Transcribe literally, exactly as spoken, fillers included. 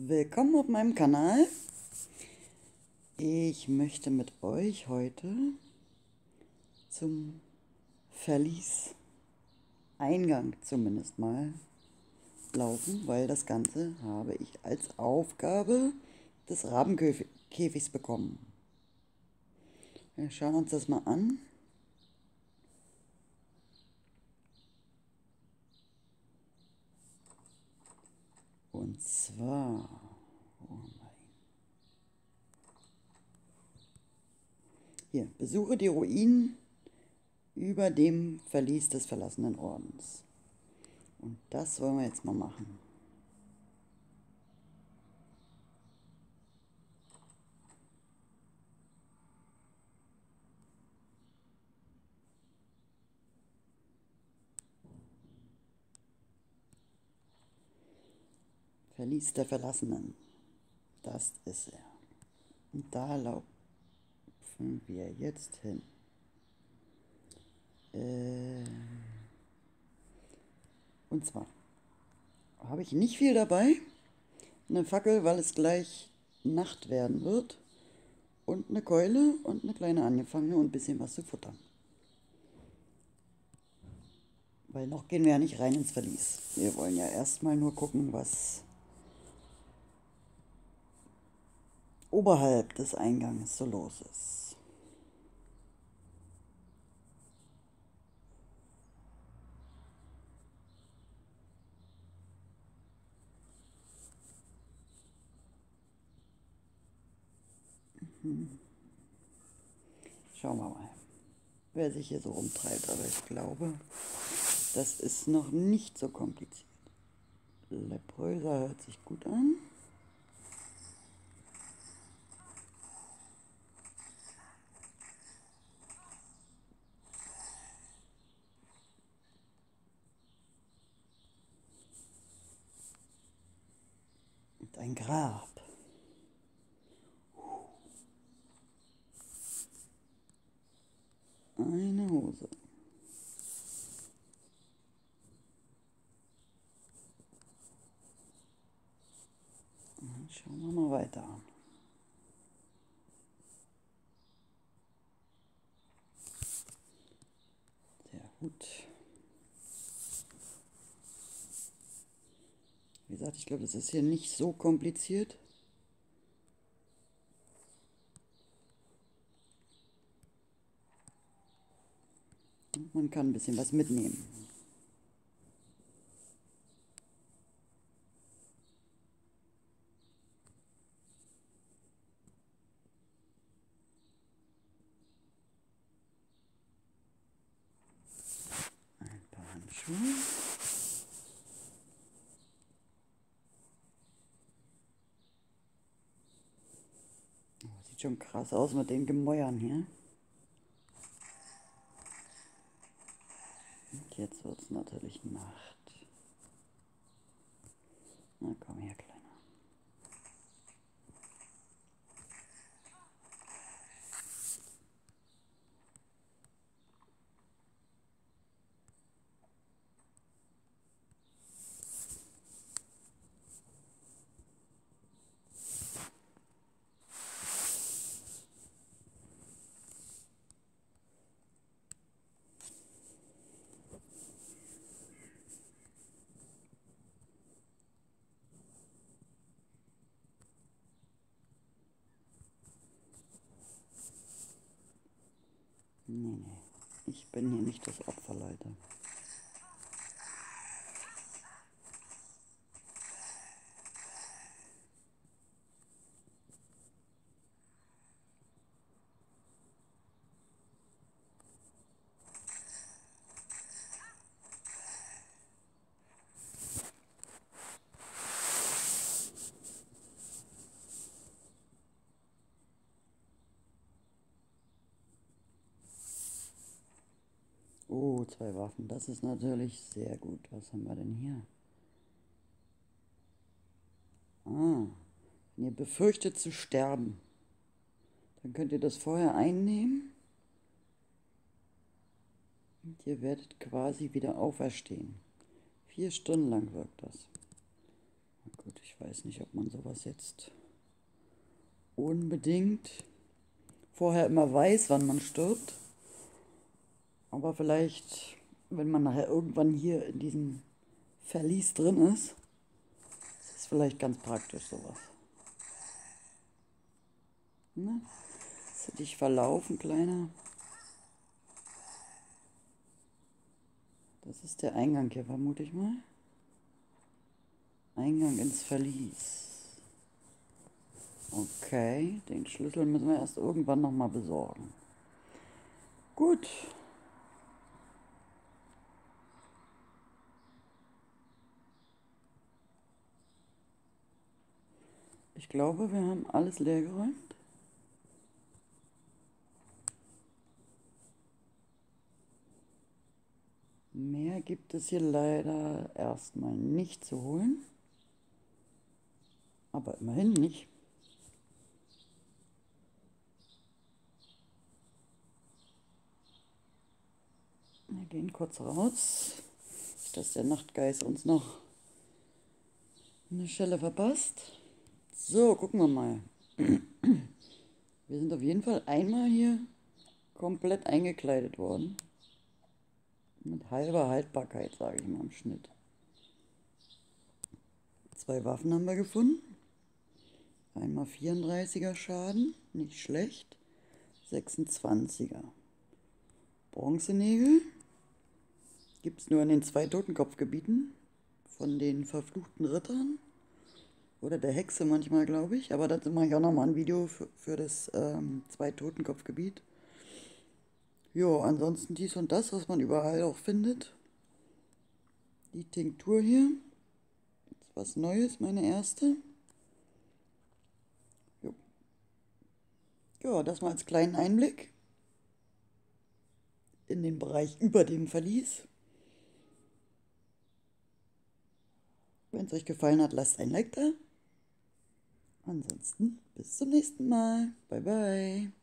Willkommen auf meinem Kanal. Ich möchte mit euch heute zum Verlies-Eingang zumindest mal laufen, weil das Ganze habe ich als Aufgabe des Rabenkäfigs bekommen. Wir schauen uns das mal an. Und zwar, oh nein. Hier, besuche die Ruinen über dem Verlies des verlassenen Ordens. Und das wollen wir jetzt mal machen. Verlies der Verlassenen. Das ist er. Und da laufen wir jetzt hin. Äh und zwar habe ich nicht viel dabei. Eine Fackel, weil es gleich Nacht werden wird. Und eine Keule und eine kleine angefangene und ein bisschen was zu futtern. Weil noch gehen wir ja nicht rein ins Verlies. Wir wollen ja erstmal nur gucken, was oberhalb des Eingangs so los ist. Mhm. Schauen wir mal, wer sich hier so rumtreibt. Aber ich glaube, das ist noch nicht so kompliziert. Lepröser hört sich gut an. Und ein Grab. Eine Hose. Dann schauen wir mal weiter. Sehr gut. Wie gesagt, ich glaube, das ist hier nicht so kompliziert. Und man kann ein bisschen was mitnehmen. Ein paar Handschuhe. Oh, sieht schon krass aus mit den Gemäuern hier. Und jetzt wird es natürlich Nacht. Na komm her, Kleiner. Nee, nee. Ich bin hier nicht das Opfer, Leute. Oh, zwei Waffen. Das ist natürlich sehr gut. Was haben wir denn hier? Ah, wenn ihr befürchtet zu sterben, dann könnt ihr das vorher einnehmen. Und ihr werdet quasi wieder auferstehen. Vier Stunden lang wirkt das. Na gut, ich weiß weiß nicht, ob man sowas jetzt unbedingt vorher immer weiß, wann man stirbt. Aber vielleicht, wenn man nachher irgendwann hier in diesem Verlies drin ist, ist es vielleicht ganz praktisch sowas. Ne? Hast du dich verlaufen, Kleiner? Das ist der Eingang hier, vermute ich mal. Eingang ins Verlies. Okay, den Schlüssel müssen wir erst irgendwann nochmal besorgen. Gut. Ich glaube, wir haben alles leer geräumt. Mehr gibt es hier leider erstmal nicht zu holen. Aber immerhin nicht. Wir gehen kurz raus, dass der Nachtgeist uns noch eine Schelle verpasst. So, gucken wir mal. Wir sind auf jeden Fall einmal hier komplett eingekleidet worden. Mit halber Haltbarkeit, sage ich mal, im Schnitt. Zwei Waffen haben wir gefunden. Einmal vierunddreißiger Schaden, nicht schlecht. sechsundzwanziger. Bronzenägel. Gibt es nur in den zwei Totenkopfgebieten von den verfluchten Rittern. Oder der Hexe manchmal, glaube ich. Aber dazu mache ich auch nochmal ein Video für, für das ähm, zwei Totenkopfgebiet. Jo, ansonsten dies und das, was man überall auch findet. Die Tinktur hier. Ist was Neues, meine erste. Jo. Ja, das mal als kleinen Einblick in den Bereich über dem Verlies. Wenn es euch gefallen hat, lasst ein Like da. Ansonsten bis zum nächsten Mal. Bye, bye.